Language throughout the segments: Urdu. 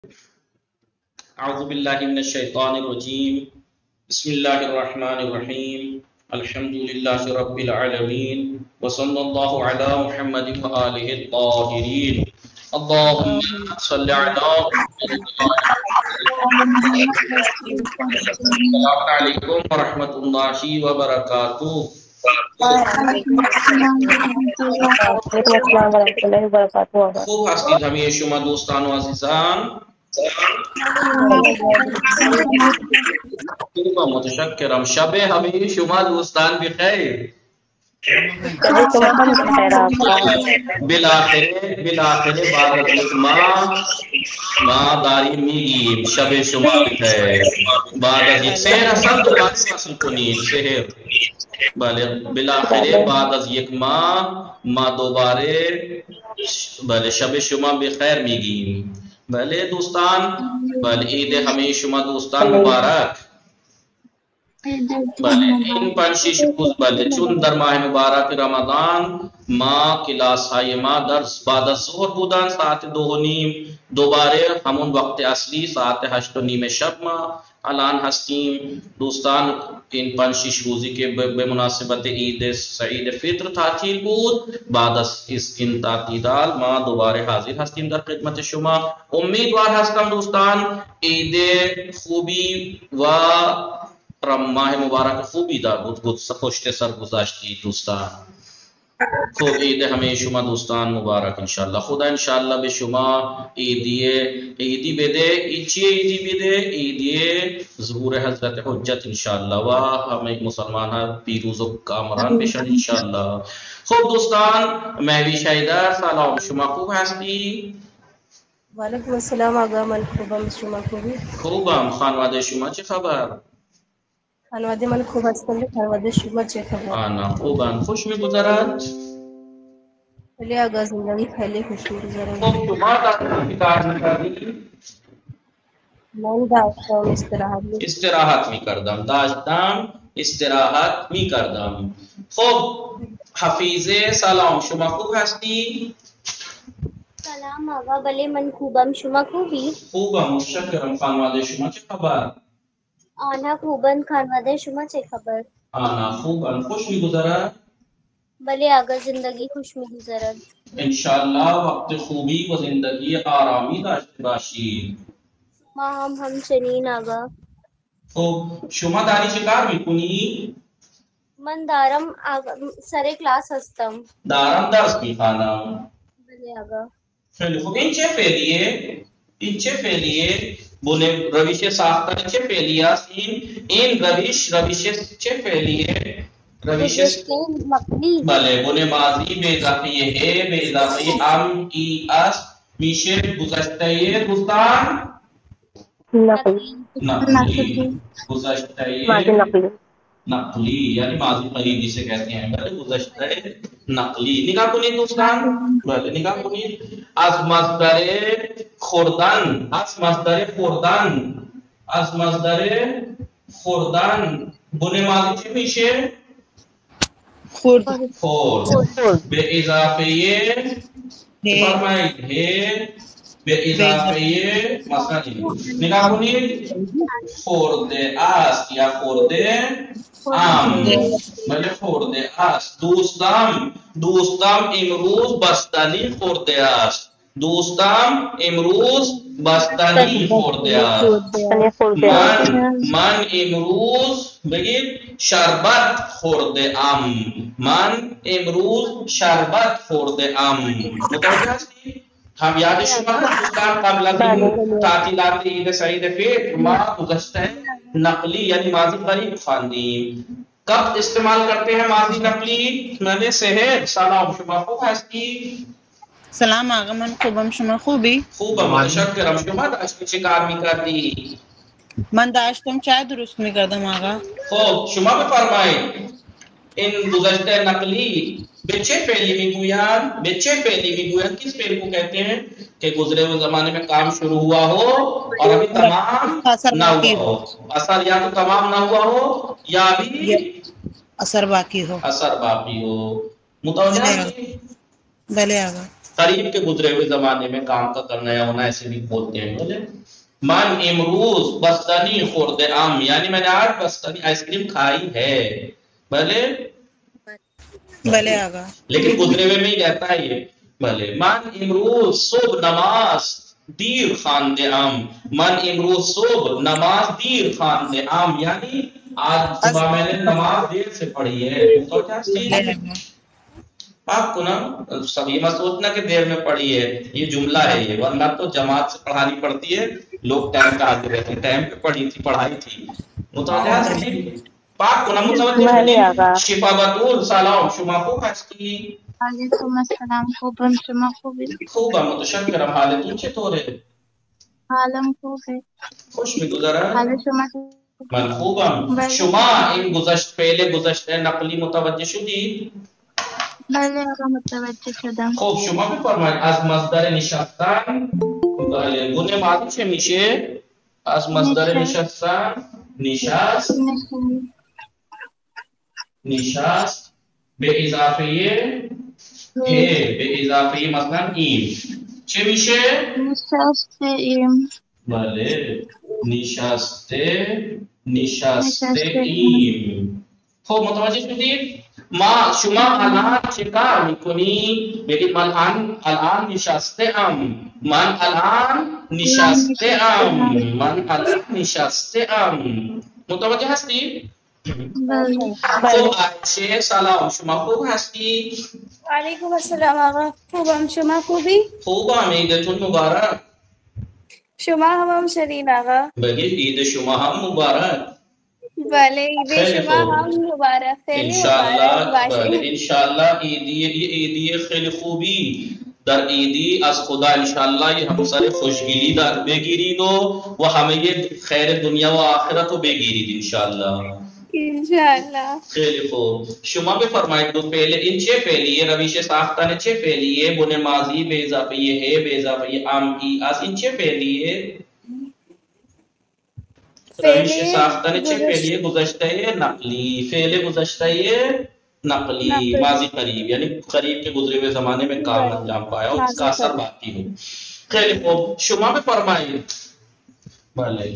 اعوذ باللہ من الشیطان الرجیم بسم اللہ الرحمن الرحیم الحمد للہ رب العالمین وصلی اللہ علی محمد وآلہ الطاہرین اللہم صلی علی السلام علیکم ورحمۃ اللہ وبرکاتہ۔ خوب هستید همه شما دوستان و عزیزان؟ خوبم، متشکرم. شب همه شما دوستان بخیر. بالاخره بعد از یک ما داریم میگیم شب شما بخیر. بعد از یک سحر اصل دوباره وصل کنید سحر. بله بالاخره بعد از یک ما دوباره بله شب شما بخیر میگیم. بله دوستان، بله عید همه شما دوستان مبارک. بله این 5-6 روز بله چون در ماه مبارک رمضان ما کلاس های ما درس بعد از ظهر بودن ساعت 2:30، دوباره همون وقت اصلی ساعت 8:30 شب ما الان هستیم. دوستان این 5-6 روزی که به مناسبت عید سعید فطر تعطیل بود، بعد از این تعطیلات ما دوباره حاضر هستیم در خدمت شما. امیدوار هستم دوستان عید خوبی و ماه مبارک خوبی دار پشت سر گذاشتی دوستان. خب عید همه شما دوستان مبارک انشالله. خدا انشالله به شما عیدی بده. چی عیدی بده؟ عیدی ظهور حضرت حجت انشالله و همه مسلمان ها پیروز و کامران بشن انشالله. خب دوستان مهویش حیدر سلام، شما خوب هستی؟ وعلیکم السلام آقا، من خوبم، شما خوبی؟ خوبم. خانواده شما چه خبر؟ خانواده من خوب هستند، خانواده شما چه خبر؟ آنا خوبن. خوش میگذرد؟ خیلی آقا زندگی خیلی خوش میگذره. خب شما در کار میکردی؟ من داشتم استراحت میکردم. خب حفیظه سلام، شما خوب هستی؟ سلام آقا، بله من خوبم، شما خوبی؟ خوبم متشکرم. خانواده شما چه خبر؟ آنها خوبن، خانواده شما چه خبر؟ آنا خوبن. خوش میگذرد؟ بله آقا زندگی خوش میگذرد. انشالله وقت خوبی و زندگی آرامی داشته باشید. ما هم همچنین آقا. خب شما داری چه کار میکنی؟ من دارم سر کلاس هستم. دارم درس میخوانم. بله آقا. خیلی خوب. این چه فعلیه؟ بونه روش ساختن چه فعلی است؟ این روش چه فعلیه؟ روش مقلی. بله بونه ماضی به اضافه ه به اضافه ام ای است، میشه گذشته دوستان نقلی. گذشته نقلی یعنی ماضی قریبی سے کہتے ہیں. بله گذشته نقلی. نگاه کنید دوستان، بله نگاه کنید. از مصدر خوردن بونه ماضی چی میشه؟ خورد. به اضافه فرمایید ه به اضافه مثلا نگاه کنید خورده است یا خورده ام. بله خورده است. دوستم امروز بستنی خورده است. من امروز بگید شربت خورده ام. متوجه هستی؟ هم یاد شما دوستان قبل از این تعطیلات عید سعید فطر ما گذشته نقلی یعنی ماضی قریب خواندیم. کب استعمال کرتے ہیں ماضی نقلی؟ میں نے سحر سلام، شما خوب هستی؟ سلام آقا، من خوبم، شما خوبی؟ خوبم متشکرم. شما داشتی چه کار میکردی؟ من داشتم چای درست میکردم آقا. خب شما بفرمایید این گذشته نقلی به چه فعلی میگویند؟ کس فعل کو کہتے ہیں کہ گزرے ہوئے زمانے میں کام شروع ہوا ہو اور ابھی تمام نہ ہوا ہو. اثر یا تو تمام نہ ہوا ہو یا ابھی اثر باقی ہو. متوجہ ہے؟ بلے آقا. قریب کے گزرے ہوئے زمانے میں کام کا کرنا یا ہونا ایسے بھی بولتے ہیں. بولے من امروز بستنی خورد ام، یعنی میں نے آج بستنی آئس کریم کھائی ہے. بھلے بلے آگا. لیکن گزرے ہوئے میں ہی رہتا ہے یہ. بھلے من امروز صبح نماز دیر خواندے ام، من امروز صبح نماز دیر خواندے ام، یعنی آج صبح میں نے نماز دیر سے پڑھی ہے. تو کیا چیز آپ کو نا سب یہ مت سوچنا کہ دیر میں پڑھی ہے، یہ جملہ ہے یہ، ورنہ تو جماعت سے پڑھانی پڑتی ہے. لوگ ٹائم پہ آتے رہتے ہیں، ٹائم پہ پڑھی تھی پڑھائی تھی. متوجہ پاک کو نا متوجہ. شفا بطول سلام شما خوب هستی؟ علیکم السلام. خوبم، شما خوبی؟ خوبم متشکرم. حالتون چطوره؟ حالم خوبه. خوش میگذرد؟ حال شما من خوبم. بله. شما این فعل گذشته نقلی متوجه شدید؟ بله آقا متوجه شدم. خب شما بفرمایید از مصدر نشستن، بله گونه ماضی چه میشه؟ از مصدر نشستن نشست، نشست به اضافه he، به اضافه مثلا این چه میشه؟ نشسته ایم. بله نشسته ایم. خب متوجه شدید؟ ما شما الان چه کار میکنی؟ بگید من الان نشسته ام، من الان نشسته ام، من الان نشسته ام. متوجه هستی؟ بله. خب عایشه سلام شما خوب هستی؟ وعلیکم السلام آقا. خوبم، شما خوبی؟ خوبم. عیدتون مبارک. شما هم شرین آقا. بگید عید شما هم مبارک. بله عید خیلی شما خوب. هم مبارک. خیلی انشاءالله. مبارک بله باشه. انشاءالله عیدی خیلی خوبی در عیدی از خدا انشاءالله یه همسر خوشگلی در بگیرید و همه خیر دنیا و آخرت رو بگیرید انشاءالله. انشاءالله. خیلی خوب. شما بفرمایید دو فعل این چه فعلیه؟ روش ساختن چه فعلیه؟ بن ماضی به اضافه he به اضافه ام ای از این چه فعلیه؟ روش ساختن چه فعلیه؟ گذشته نقلی. فعل گذشته نقلی ماضی قریب، یعنی قریب کے گزرے ہوئے زمانے میں کام انجام پایا اور اس کا اثر باقی ہو. خیلی خوب. شما بفرمایید. بله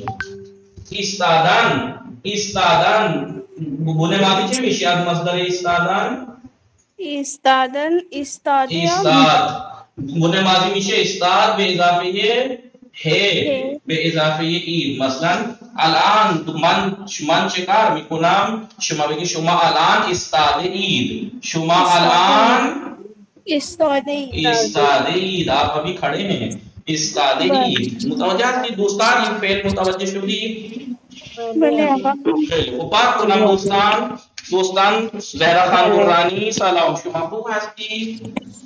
ایستادن بن ماضی چه میشه از مصدر ایستادن؟ ایستادن، ایستادیم. ایستاد بن ماضی میشه ایستاد به اضافه he به اضافه ای. مثلا الان من چه کار میکنم؟ شما بگی شما الان ایستاده اید، شما الان ایستاده اید. آپ ابھی کھڑے ہیں. ایستاده اید. متوجہ ہستی دوستان؟ این فعل متوجہ شدید؟ بله آقا. خیلی خوب. پاک کنم دوستان زهرا خان درانی سلام شما خوب هستی؟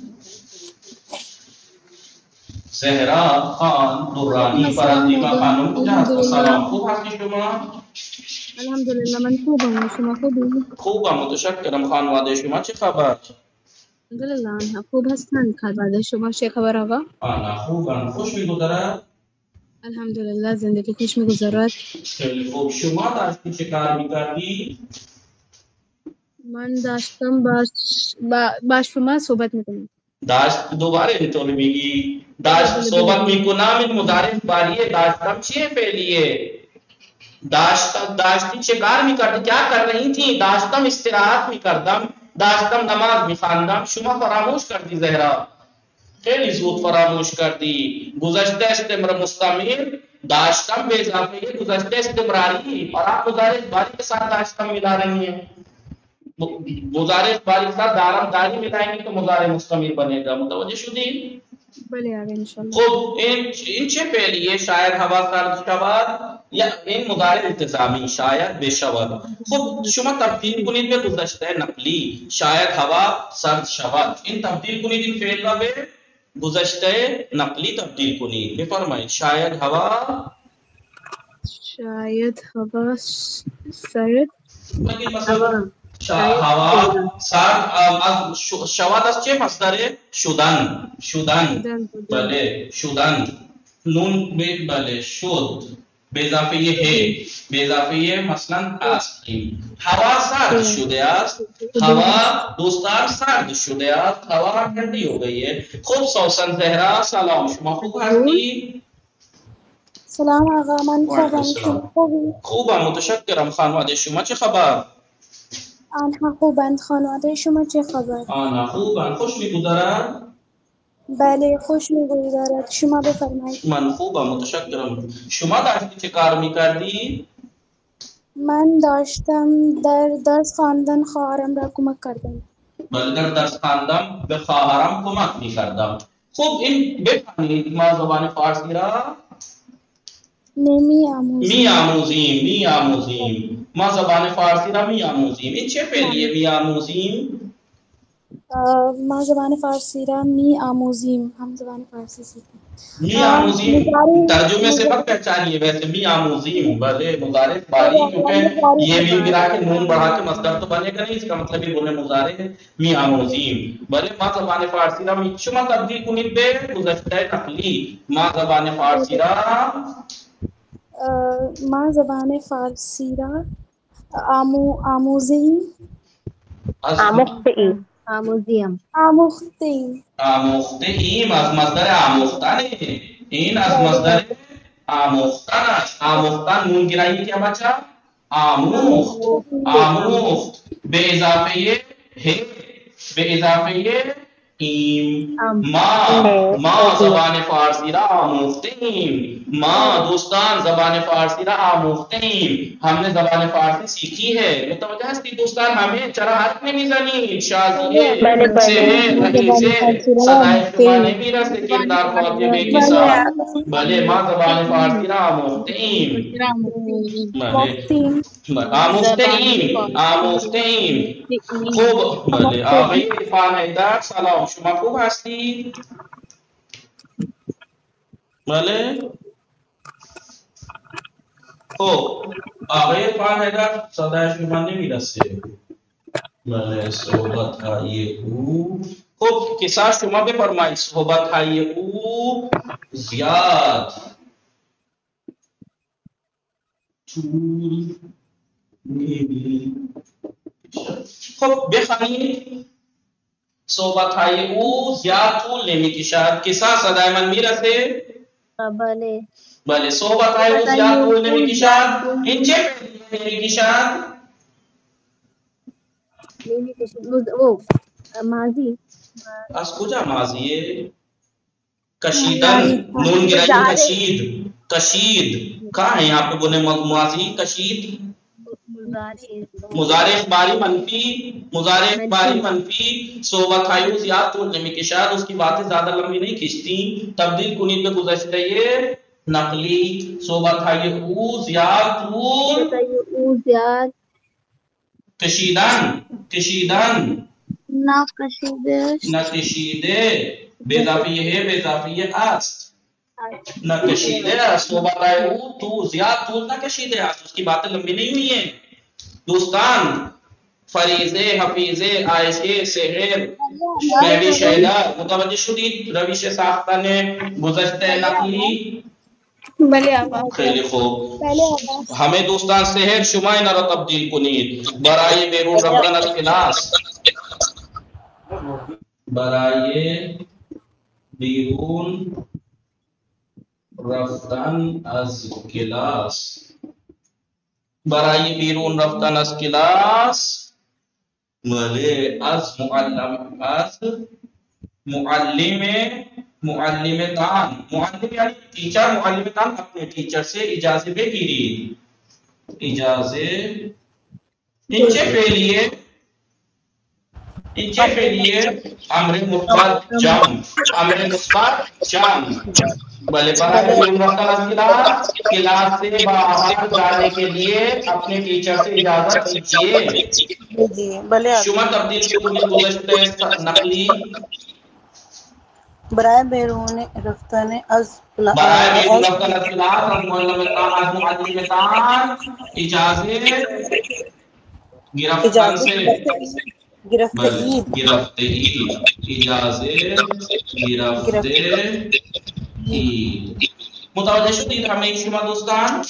زهرا خان درانی فرزیما خانم کجا هست؟ سلام خوب هستی شما؟ الحمدلله من خوبم. شما خوبی؟ خوبم متشکرم. خانواده شما چه خبر؟ الحمدلله خوب هستن. خانواده شما چه خبر آقا؟ آنا خوبم. خوش میگذرد؟ الحمدلله زندگی خوش میگذرد. خیلی خوب. شما داشتی چه کار میکردی؟ من داشتم با شما صحبت میکنم. داشت دوباره اینطور میگی؟ داشت صحبت میکنم این مضارع باریه. داشتم چیه فعلیه؟ داشتی چه کار میکردی؟ کیا کر رہی تھی؟ داشتم استراحت میکردم، داشتم نماز میخواندم. شما فراموش کردی زهرا، خیلی زود فراموش کردی. گذشته استمرار مستمر داشتم به اضافه گذشته استمراری، اور آپ مضارع باری کے ساتھ داشتم ملا رہی ہیں. مضارع باری کے ساتھ دارم داری ملائیں گی تو مضارع مستمر بنے گا. متوجہ شدی؟ بله آقا انشالله. خب این چه فعلیه؟ شاید هوا سرد شود یا این مضارع التزامی شاید بشود. خب شما تبدیل کنید به گذشته نقلی شاید هوا سرد شود. این تبدیل کنید این فعل را به گذشته نقلی تبدیل کنید. بفرمایید شاید هوا سرد. بگید مثلا هوا سرد شود از چه مصدره؟ شدن. بله شدن. نون بله شد. به اضافه ه، به اضافه مثلا تسلیم. هوا سرد شده است، هوا دوستان سرد شده است، هوا ٹھنڈی ہو گئی ہے. خوب سوسن زهرا سلام، شما خوب هستی؟ سلام آقا، من خوبم. السلام. خوبی؟ خوبم متشکرم. خانواده شما چه خبر؟ آنها خوبند. خانواده شما چه خبر؟ آنها خوبن. خوش میگذرد؟ بله، خوش می‌گذرد. شما بفرمایید. من خوبم متشکرم. شما داشتی چه کار میکردی؟ من داشتم در درس خواندن خواهرم را کمک کردم. بله در درس خواندم به خواهرم کمک میکردم. خوب این بفهمید ما زبان فارسی را میآموزیم. ما زبان فارسی را میآموزیم. این چه فعلیه میآموزیم؟ ما زبان فارسی را می‌آموزیم. ہم زبان فارسی سیکھیں. میآموزیم ترجمے سے مت پہچانیے، ویسے میآموزیم بھلے مضارع باری، کیونکہ یہ بھی گرا کے نون بڑھا کے مصدر تو بنے گا نہیں، اس کا مطلب یہ بولے مضارع ہے. میآموزیم بھلے ما زبان فارسی را شما تبدیل کنید به گذشته نقلی. ما زبان فارسی را ما زبان فارسی را آموزیم. آموختیم. آموختیم از مصدر آموختن، این از مصدر آموختن است. آموختن نون گرایی کیا بچا؟ آموخت به اضافه ه، به اضافه ایم. ما زبان فارسی را آموختیم. ما دوستان زبان فارسی را آموختیم. ہم نے زبان فارسی سیکھی ہے. متوجہ ہستی دوستان؟ ہمیں چرا حرف نمیزنی شازیه سه رئیسه صدای شما نمیرسه کردار فاطمه کے ساتھ. بلے ما زبان فارسی را آموختیم. آموختیم. خوب. بله آقای عرفان حیدر سلام، شما خوب هستی؟ بله خب آقای عرفان حیدر صدای شما نمیرسه. بله صحبت های او. خب کسا شما بفرمایید صحبت های او زیاد خب بخوانید. صحبت های او زیاد طول نمیکشد. کسا صدای من میرسه؟ بله. بله صحبت های او زیاد طول نمیکشد. این چه نمیکشد؟ ماضی. از کجا ماضیه؟ کشیدن نون گرائی کشید. کشید کہاں ہے یہاں پہ بولے ماضی کشید؟ مضارع اخباری منفی. مضارع اخباری منفی. صحبت های او زیاد طول نمیکشد. اس کی باتیں زیادہ لمبی نہیں کھینچتی. تبدیل کنید به گذشته نقلی. صحبت های او زیاد طول کشیدن. کشیدن نہ کشیده. نہ کشیده به اضافه ہے، به اضافه است. نہ کشیده است. صحبت های او تو زیاد طول نہ کشیده است. اس کی باتیں لمبی نہیں ہوئی ہیں دوستان. فریضه، حفیظه، عائشه، سحر، روش حیدر متوجہ شدید؟ روش ساختن گذشته نقلی. بله آقا. خیلی خوب. ہمیں دوستان سحر شما اینا را تبدیل کنید. برای بیرون رفتن از کلاس، برای بیرون رفتن از کلاس، برای بیرون رفتن از کلاس. بله از معلم، از معلم، معلمتان. معلم یعنی ٹیچر. معلمتان اپنے ٹیچر سے اجازت بگیرید. اجازت. این چه فعلیه؟ این چه فعلیه؟ امر مثبت جمع. امر مثبت جمع. بھلے برای بیرون رفتن از کلاس، کلاس سے باہر جانے کے لیے اپنے ٹیچر سے اجازت لیجیے. شما تبدیل کنید گذشته نقلی. برای بیرون رفتن از کلاس، برای بیرون رفتن از کلاس از معلمتان اجازت گرفتن سے گرفتگی. گرفتگی. اجازت گرفتگی. متوجہ شدید ہمیں شما دوستان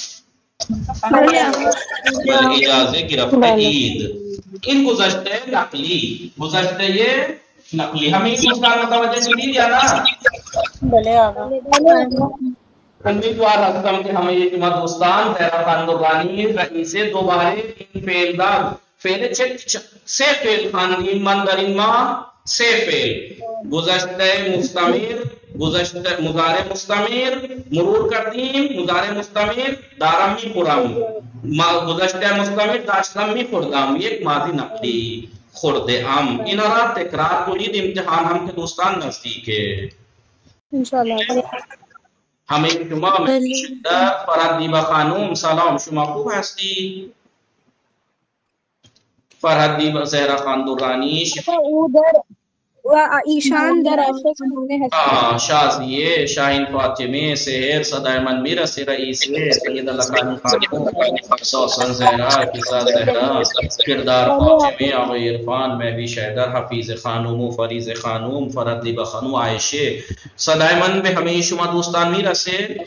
اجازت گرفت عید ان گزشتے نقلی گزشتے یہ نقلی ہمیں دوستان متوجہ شدید یا نا بلے آقا امیدوار رکھتم کہ ہمیں یہ شما دوستان زہرا خان درانی رئیس دوبارے ان فعل دار فعل سے فعل خاندین من در ان ماہ سے فعل گزشتہ مستمر گزشتہ مضارع مستمر مرور قدیم مضارع مستمر دارمی پرم گزشتہ مستمر داشتمی خردم ایک ماضی نقلی خرد ام ان را تکرار کنید امتحان ہم کے دوستان نزدیک ہے انشاءاللہ ہمیں شما میں شدت فرحت دیبا خانوم سلام شما خوب ہستی فرحت دیبا زہرا خان درانی ایشان در عاشق زمانے ہستی شازیے شاہین فاطمے سہر صدائمن میرس رئیس سید لکانی خانوم سوسن زہرا قصہ زہرا کردار فاطمے آغا عرفان مہوی شیدر حفیظ خانوم و فریض خانوم فرحت دیبا خانوم عائشے صدائمن میں ہمیں شما دوستان میرس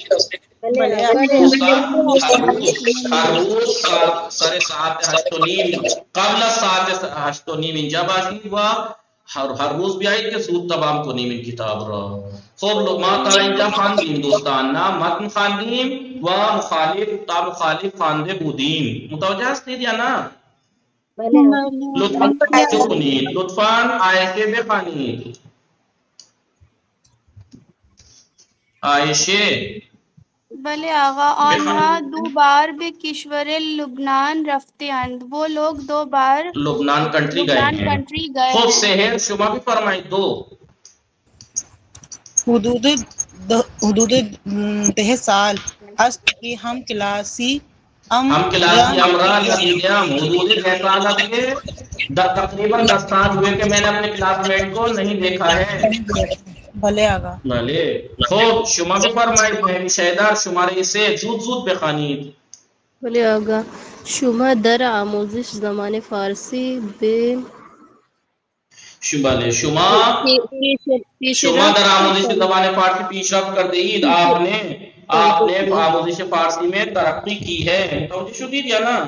ہر روز سر ساعت 8:30 قبل ساعت 8:30 انجا باشی ہوا ہر روز بھی آئی کہ سود تمام کو نیم ان کتاب رہا خوب لوگ ماتا انجا خاندیم دوستان نا متن خاندیم و مخالف تا مخالف خاندے بودیم متوجہ ہستی دیا نا لطفاً جو کنید لطفاً آئیشے بے خانید آئیشے بلے آقا آنها دو بار به کشور لبنان رفته اند وہ لوگ 2 بار لبنان کنٹری گئے ہیں خوب سہر شما بھی فرمائی دو حدود 10 سال است کہ ہم کلاسی امران لگیام حدود 10 سال لگے تقریباً 10 سال ہوئے کہ میں نے اپنے کلاس میٹ کو نہیں دیکھا ہے بھلے آقا بھلے خوب شما بھی فرمائی مہمی شہدار شمارے اسے زود بخانید بھلے آگا شما در آموزش زمان فارسی بے شما در آموزش زبان فارسی پیش رفت کر دید آپ نے آموزش فارسی میں ترقی کی ہے توجہ شدید یا نا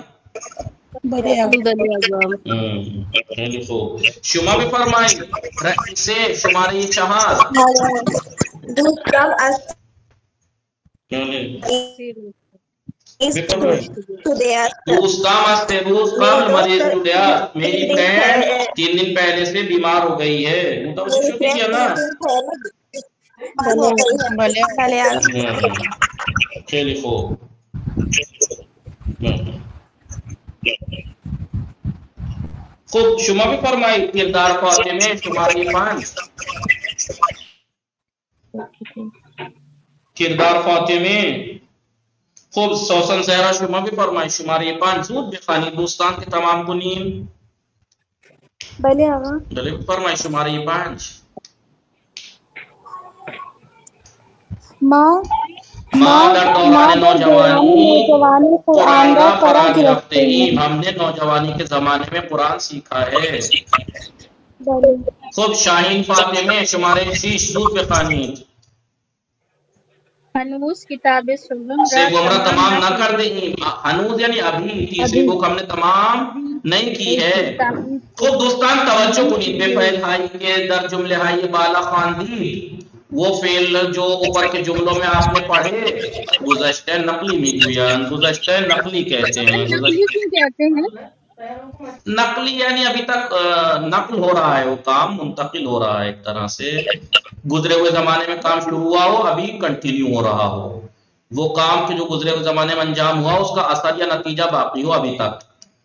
شما بھی فرمائی رئیسے شماری چہار دوستام استے روز قبل مریض ٹوڈیات میری فرینڈ 3 دن پہلے سے بیمار ہو گئی ہے متوجہ شدید یا نا خیلی خوب خوب شما بھی فرمائی کردار فاطمے شماری 5 کردار فاطمے خوب سوسن زہرا شما بھی فرمائی شماری 5 زود بخانی دوستان کے تمام کنین بلے آقا بلے فرمائی شماری 5 ماں در دوران نوجوانی قرآن کا فرا گرفتے ہی ہم نے نوجوانی کے زمانے میں قرآن سیکھا ہے خوب شاہین فاطمے شمارے 6 زود بخانید ہنوز کتاب سلم سے گمراہ تمام نہ کر دیں ہنوز یعنی ابھی تیسری بک ہم نے تمام نہیں کی ہے خوب دوستان توجہ کنید بے فعل ہائی کے در جملے ہائی بالا خواندی وہ فعل جو اوپر کے جملوں میں آپ نے پڑھے گزشتہ نقلی میگویان گزشتہ نقلی کہتے ہیں نقلی یعنی ابھی تک نقل ہو رہا ہے وہ کام منتقل ہو رہا ہے ایک طرح سے گزرے ہوئے زمانے میں کام شروع ہوا ہو ابھی کنٹینیو ہو رہا ہو وہ کام کے جو گزرے ہوئے زمانے میں انجام ہوا اس کا اثر یا نتیجہ باقی ہو ابھی تک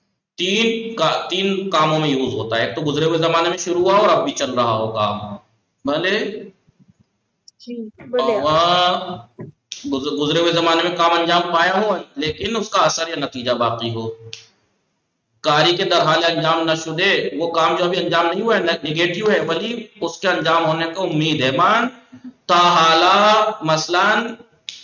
3 کاموں میں یوز ہوتا ہے ایک تو گزرے ہوئے زمانے میں شروع ہوا اور اب بھی چل رہا ہو کام بھلے گزرے ہوئے زمانے میں کام انجام پایا ہو لیکن اس کا اثر یا نتیجہ باقی ہو کاری کے در حال انجام نہ شدے وہ کام جو ابھی انجام نہیں ہوا ہے نیگیٹیو ہے ولی اس کے انجام ہونے کا امید ہے مان تاحالہ مثلاً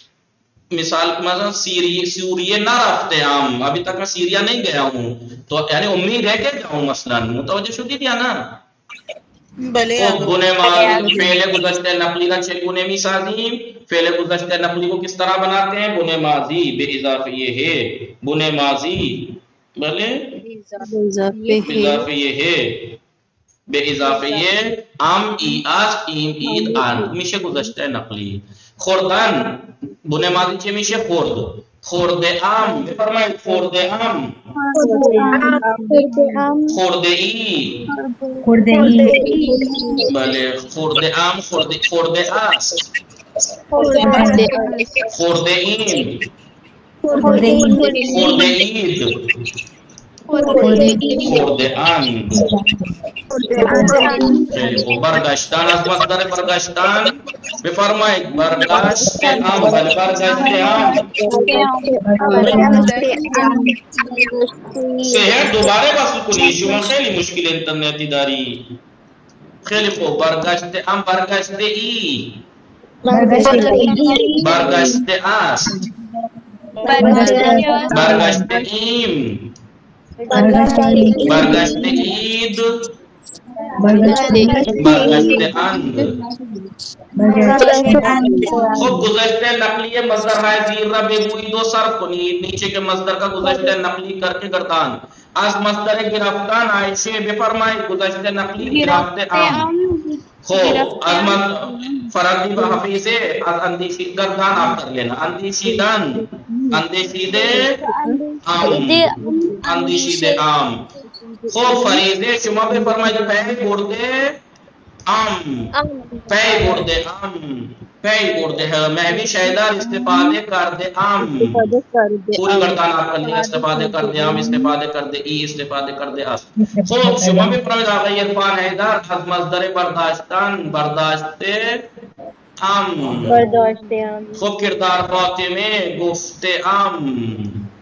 سوریے نہ رفتے عام ابھی تک میں سیریا نہیں گیا ہوں تو یعنی امید ہے کہ جاؤں مثلاً متوجہ شدید یا نا بلے گنے ماضی پہلے گزشتے نقلی کا چھ گنے می سازیم فعل گزشتہ نقلی کو کس طرح بناتے ہیں؟ بنے ماضی بے اضافہ یہ ہے، بنے ماضی بھلے بے اضافہ یہ ہے، بے اضافہ یہ ام ای آس ایم اید آن میشه گذشته نقلی. خوردن بنے ماضی چه میشه؟ خورد. خورده ام بفرمایید خورده ام، خورده ای بله، خورده ام، خورده است، خورده ایم، خورده اید، خورده اند. خیلی خوب. برگشتن از مصدر برگشتن بفرمایید برگشته ام، بله برگشته ام. سهر دوباره وصل کنید، شما خیلی مشکل اینترنتی داری. خیلی خوب. برگشته ام، برگشته ای، برگشته است، برگشته ایم، برگشته اید، برگشته اند. خب گذشته نقلی مصدر های زیر را بگویید و صرف کنید. نیچه کے مصدر کا گذشته نقلی کر کے گردان. از مصدر گرفتن عائشہ بفرمائید گذشته نقلی گرفته ام. خب از فرادی و حفیظ از اندیشید گردان آپ کر لینا. اندیشیدن، اندیشیده ام، اندیشیده ام. خب فریضه شما بفرمایید پی برده ام، پی برده ام، پی برده ہے. میں بھی شیدار استفادے کرده ام، پوری گردان آپ کر لینا. استفادے کرده ام، استفادے کرده ای، استفادے کرده اس. خب شما بفرمایید آقای عرفان حیدر از مصدر برداشتن برداشته ام. خب کردار فاطمه گفته ام.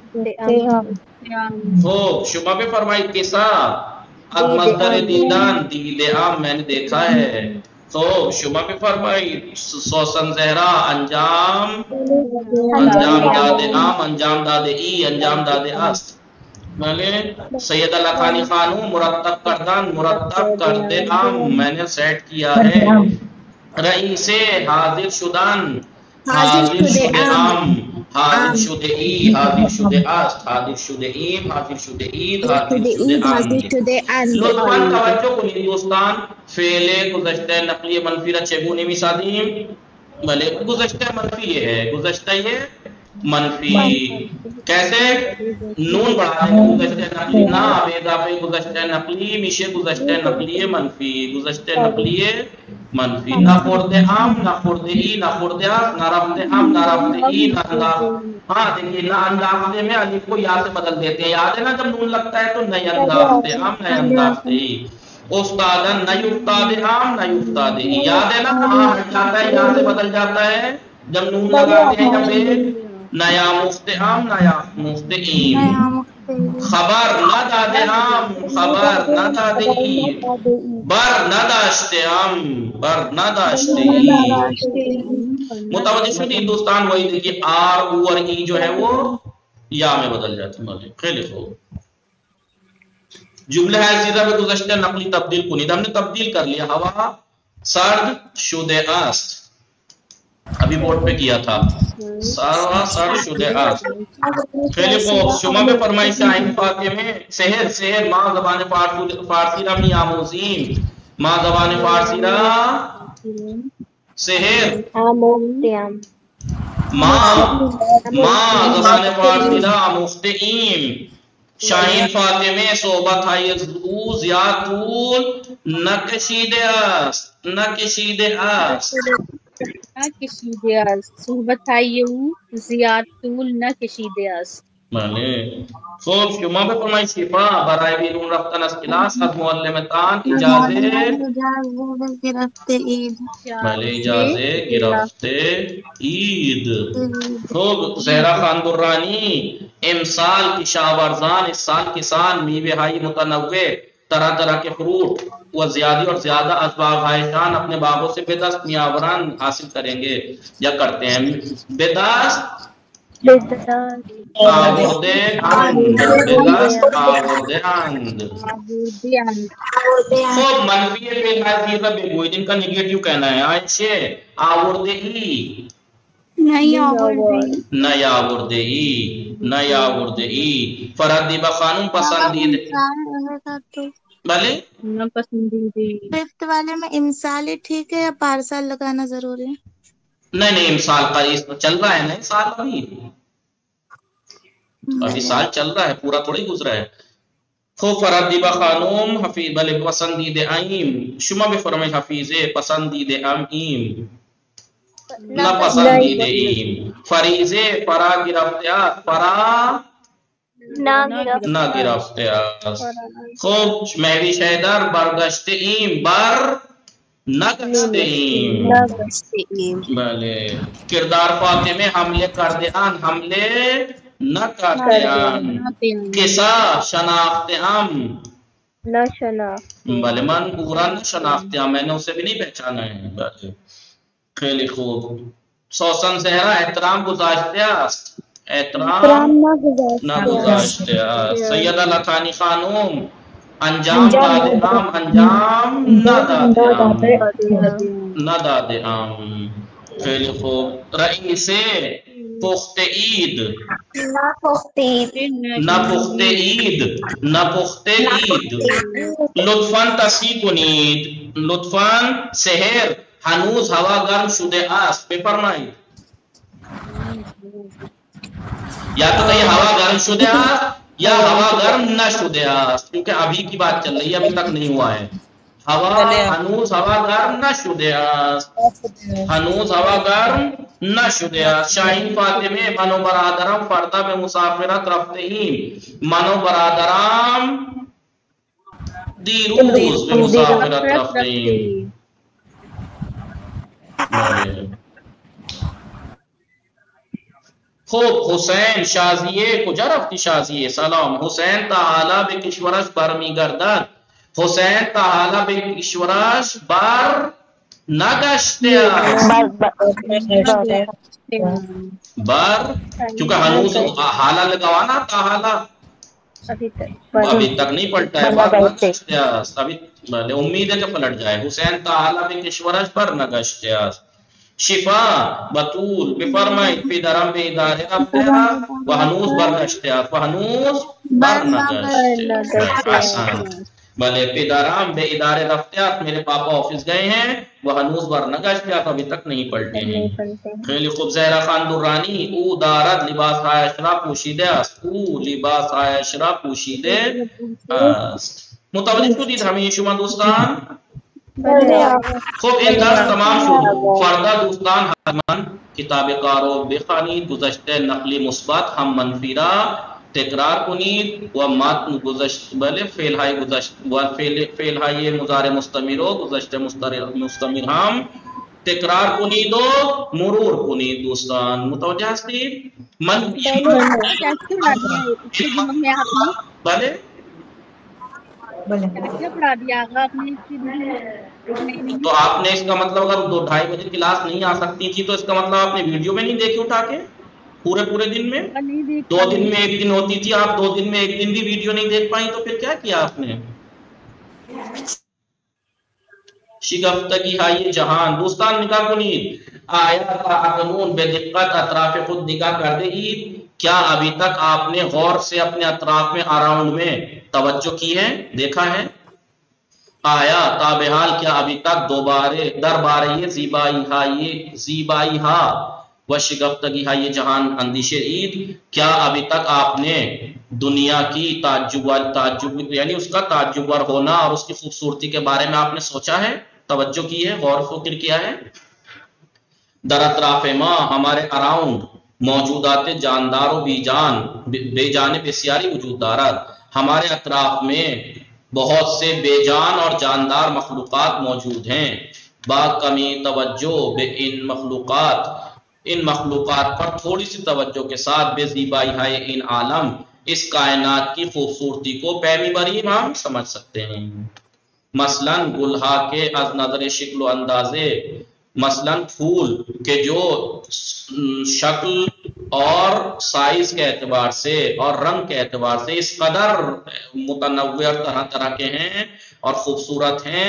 خب شما بفرمایید کسا از مصدر دیدن دیده ام، میں نے دیکھا ہے. تو شما بفرمایید سوسن زہرا انجام، انجام داده ام، انجام داده ای، انجام داده است. بله. سید اللہ خانی خانو مرتب کردن، مرتب کرده ام، میں نے سیٹ کیا ہے. رئیس حاضر شدن، حاضر شده ام، حاضر شده ای، حاضر شده است، حاضر شده ایم، حاضر شده اید، حاضر شده اند. لطفاً توجہ کنید دوستان. فعل گذشتہ نقلی منفی را چگونه میسازیم؟ بلے گذشتہ منفی ہے، گذشتہ یہ منفی کیسے؟ نون بڑھاتے ہیں گذشتہ نقلی نہ بے اضافہ گذشتہ نقلی میشه گذشتہ نقلی منفی، گذشتہ نقلی منفی. نہ خورده ام، نہ خورده ای، نہ خورده است، نہ رفته ام، نہ رفته ای، نہ انداخته. ہاں دیکھیے نہ انداخته میں الف کو یا سے بدل دیتے ہیں. یاد ہے نا جب نون لگتا ہے تو نہیں انداخته ام، نہیں انداخته ای. استادن نہ یفتاد ام، نہ یفتاد ای. یاد ہے نا ہاں ہٹ جاتا ہے، یا سے بدل جاتا ہے جب نون لگاتے ہیں. جب نیا مفت ام، نیا مفت ایم. خبر نہ داده ام، خبر نہ داده ای. بر نداشته ام، بر نداشته ای. متوجہ شدید دوستان؟ وہی دیکھیے آر او اور ای جو ہے وہ یا میں بدل جاتی ہے. خیلی خوب. جملہ ہے زیرہ میں گذشتہ نقلی تبدیل کنید. ہم نے تبدیل کر لیا. ہوا سرد شده است، ابھی بورڈ پہ کیا تھا. سارا سر شده است. خیلی خوب. شما به فرمایش شاہین فاطمه سحر، سحر ما زبان فارسی را می آموزیم. ما زبان فارسی را سحر ما زبان فارسی را آموخته ایم. شاہین فاطمه صحبت های او زیاد طول نکشیده است، نکشیده است. کشیده است. صحبت های او زیاد طول نہ کشیده است. بله. خب شما بفرمایید شفا برای بیرون رفتن از کلاس از معلمتان اجازه گرفته اید. بله اجازه گرفته اید. خب زهرا خان درانی امسال کشاورزان اس سال کسان میوه های متنوع طرح طرح کے فروٹ و زیادہ اور زیادہ اسباب خواہشان اپنے باغوں سے بے دست میاوران حاصل کریں گے یا کرتے ہیں. بے دست آورده اند، بے دست آورده اند. خب منفی فعل های زیر را بگویید. ان کا نگیٹیو کہنا ہے. عائشہ آورده ای، نیاوردئی فرادی بخانم پسندید بھلے ناپسندیدہ ففتھ والے میں امسال ہی ٹھیک ہے یا پارسال لگانا ضروری ہے؟ نہیں امسال کا چل رہا ہے نا سال ابھی سال چل رہا ہے پورا تھوڑی گزرا ہے خوب فرادی بخانم حفیظ بھلے پسندید ایم شما بفرمائے حفیظ پسندید ایم نہ پسندید ایم فریضے فرا گرفتیات فرا نہ گرفتیات خوب مہوی شیدر برگشت ایم بر نگشت ایم بلے کردار فاطمے حملے کردے آن حملے نہ کرتے آن قصہ شناخت ہم نہ شناخت بلے من پورا نہ شناخت ہم میں نے اسے بھی نہیں پہچانا ہے بلے خیلی خوب سوسن زہرا احترام گزاشتے است احترام نہ گزاشتے است سیدہ لطانی خانوم انجام دادے عام انجام نہ دادے عام نہ دادے عام خیلی خوب رئیس پخت عید نہ پخت عید نہ پخت عید لطفاً تصحیح کنید لطفاً سحر ہنوز ہوا گرم شده است بفرمایید یا تو کہیں ہوا گرم شده است یا ہوا گرم نہ شده است کیونکہ ابھی کی بات چل رہی ہے ابھی تک نہیں ہوا ہے ہنوز ہوا گرم نہ شده است ہنوز ہوا گرم نہ شده است شاہین فاطمه منو برادرم فردا به مسافرت رفته ایم منو برادرم دیروز به مسافرت رفته ایم خوب حسین شازیه کجا رفتی شازیه سلام حسین تا حالا به کشورش برمیگردد حسین تا حالا به کشورش بر نگشته است بر چونکہ ہنوز حالا لگوانا تا حالا ابھی تک نہیں پلٹا ہے ابھی امید ہے کہ پلٹ جائے حسین تا حالا به کشورش بر نگشته است شفا بطول بفرمایید پدرم به اداره رفته و هنوز برگشته است و هنوز برنگشته است بلے پدرم به اداره رفته است میرے پاپا آفس گئے ہیں وہ هنوز برنگشته است ابھی تک نہیں پلٹے ہیں خیلی خوب زہرا خان درانی او دارد لباس های اشرا پوشیده است او لباس های اشرا پوشیده است متوجه شدید همه شما دوستان خوب این درس تمام شد فردا دوستان حتما کتاب کارو بخوانید گذشته نقلی مثبت هم منفی را تکرار کنید و متن گذشته بله فعل های گذشته و فعل های مضارع مستمر و گذشته مستمر هم تکرار کنید و مرور کنید دوستان متوجه هستید بله تو آپ نے اس کا مطلب اگر 2-2:30 بجے کلاس نہیں آ سکتی تھی تو اس کا مطلب آپ نے ویڈیو میں نہیں دیکھی اٹھا کے پورے دن میں 2 دن میں 1 دن ہوتی تھی آپ 2 دن میں 1 دن بھی ویڈیو نہیں دیکھ پائیں تو پھر کیا کیا آپ نے شگفتگی ہے جہان دوستان نگاہ کنید آیا تا اکنون بے دقت اطراف خود نگاہ کر دید کیا ابھی تک آپ نے غور سے اپنے اطراف میں اراؤنڈ میں توجہ کی ہے دیکھا ہے آیا تابحال کیا ابھی تک دربارے زیبائی ہا و شگفتگی ہے یہ جہان اندیش عید کیا ابھی تک آپ نے دنیا کی تعجب یعنی اس کا تعجبور ہونا اور اس کی خوبصورتی کے بارے میں آپ نے سوچا ہے توجہ کی ہے غور و فکر کیا ہے در اطراف ما ہمارے اراؤنڈ موجودات جاندار و بے جان بسیاری وجود دارد ہمارے اطراف میں بہت سے بے جان اور جاندار مخلوقات موجود ہیں با کمی توجہ بے ان مخلوقات پر تھوڑی سی توجہ کے ساتھ بے زیبائی ہے ان عالم اس کائنات کی خوبصورتی کو پیمی بریم ہم سمجھ سکتے ہیں مثلا گلہا کے از نظر شکل و اندازے مثلا پھول کے جو شکل اور سائز کے اعتبار سے اور رنگ کے اعتبار سے اس قدر متنوع طرح کے ہیں اور خوبصورت ہیں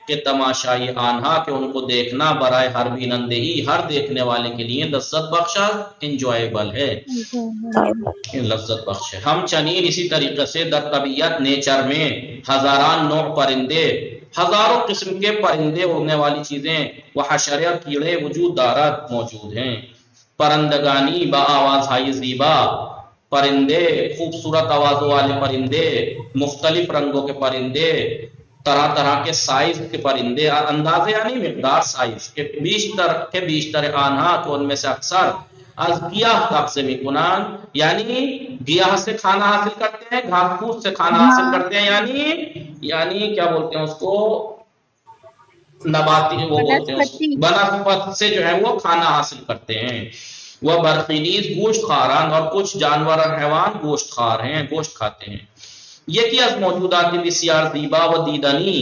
کہ تماشائی آنہا کہ ان کو دیکھنا برائے ہر بینندے ہی ہر دیکھنے والے کے لیے لذت بخشا انجوائیبل ہے، لذت بخش ہے۔ ہم چنین اسی طریقے سے در طبیعت نیچر میں ہزاران نوع پرندے، ہزاروں قسم کے پرندے اڑنے والی چیزیں وہ حشرے اور کیڑے وجود دارت موجود ہیں۔ پرندگانی با آواز ہائی زیبا، پرندے خوبصورت آوازوں والے پرندے، مختلف رنگوں کے پرندے، طرح طرح کے سائز کے پرندے، اندازے یعنی مقدار سائز کے بیشتر آنہا کہ ان میں سے اکثر از گیاہ تقسیم کنان یعنی گیاہ سے کھانا حاصل کرتے ہیں، گھاس پھوس سے کھانا حاصل کرتے ہیں، یعنی کیا بولتے ہیں اس کو، نباتی وہ بولتے ہیں بنسپت سے جو ہے وہ کھانا حاصل کرتے ہیں۔ وہ برخیلیز گوشت خاران، اور کچھ جانور اور حیوان گوشت خار ہیں، گوشت کھاتے ہیں۔ یہ کی از موجودات بسیار زیبا و دیدنی،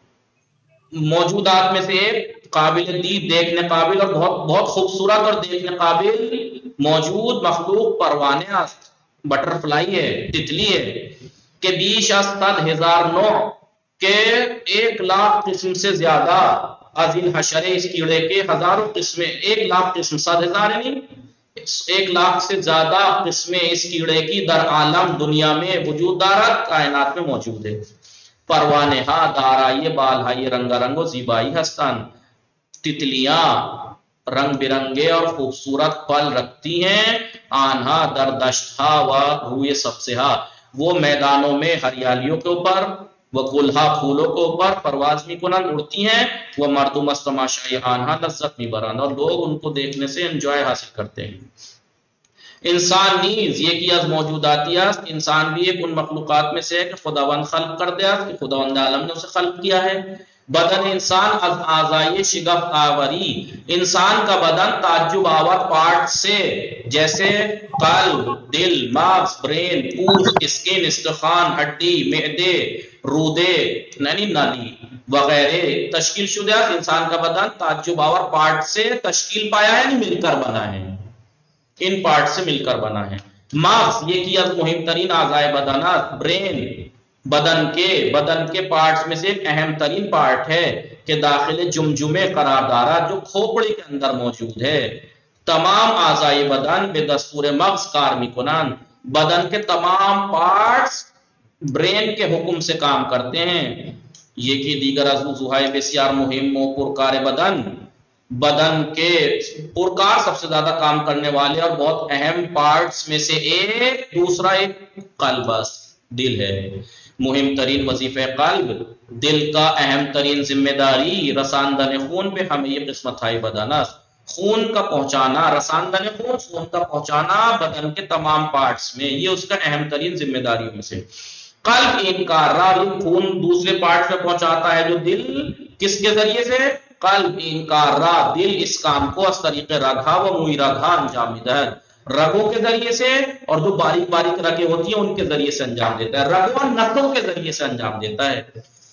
موجودات میں سے ایک قابل دید دیکھنے قابل اور بہت خوبصورت اور دیکھنے قابل موجود مخلوق پروانے است، بٹر فلائی ہے، تتلی ہے، کہ بیش از 100,000 نوع کہ 1,00,000 قسم سے زیادہ از ان حشرے اس کیڑے کے ہزاروں قسمیں، 1,00,000 قسم 100,000 یعنی 1,00,000 سے زیادہ قسمیں اس کیڑے کی در عالم دنیا میں وجود دارت کائنات میں موجود ہے۔ پروانے ہا دارائے بال ہائی رنگا رنگ و زیبائی ہستن، تتلیاں رنگ برنگے اور خوبصورت پل رکھتی ہیں، آنہا در دشتہا و روئے سبزہا، وہ میدانوں میں ہریالیوں کے اوپر، وہ گلہا پھولوں کے اوپر پرواز می کنند اڑتی ہیں، وہ مردم است تماشائی آنہا لذت می برند، اور لوگ ان کو دیکھنے سے انجوائے حاصل کرتے ہیں۔ انسان نیز یہ کی از موجوداتی است، انسان بھی ایک ان مخلوقات میں سے ہے کہ خداوند خلق کر دیا، کہ خداوند عالم نے اسے خلق کیا ہے۔ بدن انسان از اعضائی شگفت آوری، انسان کا بدن تعجب آور پارٹ سے، جیسے قلب، دل، مغز، برین، پوست، اسکن، استخوان، ہڈی، معدے، رودے یعنی نالی وغیرہ تشکیل شدہ ہے۔ انسان کا بدن تعجب آور پارٹ سے تشکیل پایا ہے، یعنی مل کر بنا ہے، ان پارٹ سے مل کر بنا ہے۔ مغز یہ کی از مہم ترین اعضائے بدنات، برین بدن کے پارٹس میں سے ایک اہم ترین پارٹ ہے کہ داخل جمجمے قرار دارا جو کھوپڑی کے اندر موجود ہے۔ تمام اعضائے بدن بے دستور مغز کار می کنند، بدن کے تمام پارٹس برین کے حکم سے کام کرتے ہیں۔ یہ کہ دیگر عضوہائے بسیار مہم و پرکار بدن کے پرکار سب سے زیادہ کام کرنے والے اور بہت اہم پارٹس میں سے ایک دوسرا ایک قلب دل ہے۔ مہم ترین وظیفہ قلب، دل کا اہم ترین ذمہ داری رساندن خون پہ ہمیں یہ قسمت ہے بدن، خون کا پہنچانا، رساندن خون کا پہنچانا بدن کے تمام پارٹس میں، یہ اس کا اہم ترین ذمہ داریوں میں سے۔ قلب انکار راہ خون دوسرے پارٹ پہ پہنچاتا ہے، جو دل کس کے ذریعے سے، قلب انکار راہ دل اس کام کو اس طریقے رگھا و موئی رگھا انجام دیتا ہے، رگوں کے ذریعے سے، اور جو باریک باریک رگیں ہوتی ہیں ان کے ذریعے سے انجام دیتا ہے، رگوں اور نسوں کے ذریعے سے انجام دیتا ہے۔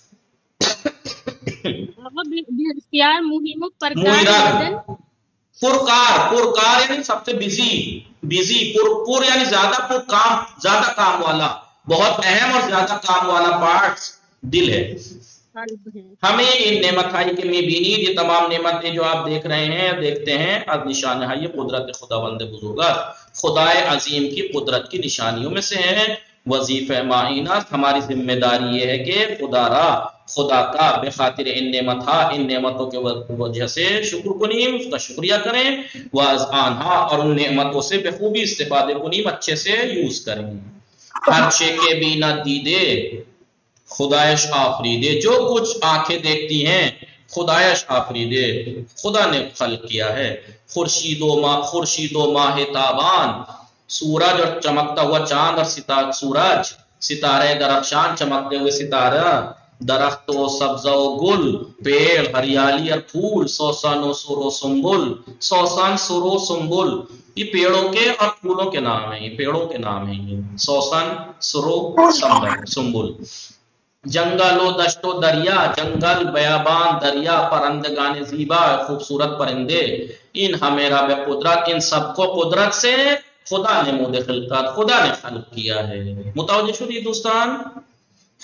پرکار یعنی سب سے بزی، پر یعنی زیادہ کام، زیادہ کام والا، بہت اہم اور زیادہ کام والا پارٹس دل ہے۔ ہمیں ان نعمت ہائی کے میں بینی، یہ تمام نعمتیں جو آپ دیکھ رہے ہیں دیکھتے ہیں، از نشان ہے یہ قدرت خداوند بزرگت، خدائے عظیم کی قدرت کی نشانیوں میں سے ہیں۔ وظیفہ معینات، ہماری ذمہ داری یہ ہے کہ خدا کا بخاطر ان نعمتوں کے وجہ سے شکر کنیم، اس کا شکریہ کریں، واز آنہا اور ان نعمتوں سے بخوبی استفادے کنیم، اچھے سے یوز کریں۔ ہر شے کے بینا دیدے خدایش آفریدے، جو کچھ آنکھیں دیکھتی ہیں خدایش آفریدے، خدا نے خلق کیا ہے۔ خورشید و ماہ تابان، سورج اور چمکتا ہوا چاند اور سورج، ستارے درخشان، چمکتے ہوئے ستارہ، درخت و سبزہ و گل، پیڑ، ہریالی اور پھول، سوسن و سر و سنبل، سوسن، سر و سنبل، یہ پیڑوں کے اور پھولوں کے نام ہیں، یہ پیڑوں کے نام ہیں، یہ سوسن، سر و سنبل۔ جنگل و دشت و دریا، جنگل، بیابان، دریا، پرندگان زیبا، خوبصورت پرندے، ان ہمیرا بے قدرت، ان سب کو قدرت سے خدا نے مود خلقت، خدا نے خلق کیا ہے۔ متوجہ شدید دوستان؟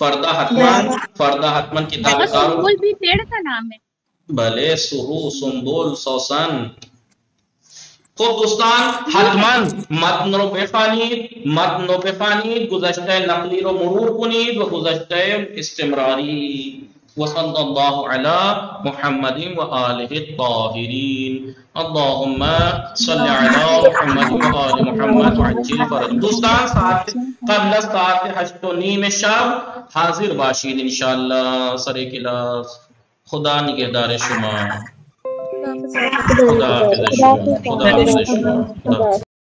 فردہ حتمن کتاب کارو سنبل بھی پیڑ کا نام ہے؟ بھلے سرو سنبول سوسن. خب دوستان حتمن متن رو بخوانید، گذشتہ نقلی رو مرور کنید و گذشتہ استمراری. وصلی اللہ علی محمد و آلہ الطاہرین. اللہم صلی علی محمد و آل محمد وعجل فرج. دوستان قبل از ساعت 8:30 شب حاضر باشید انشاءاللہ سر کلاس. خدا نگہدار شما. خدا حافظ شما.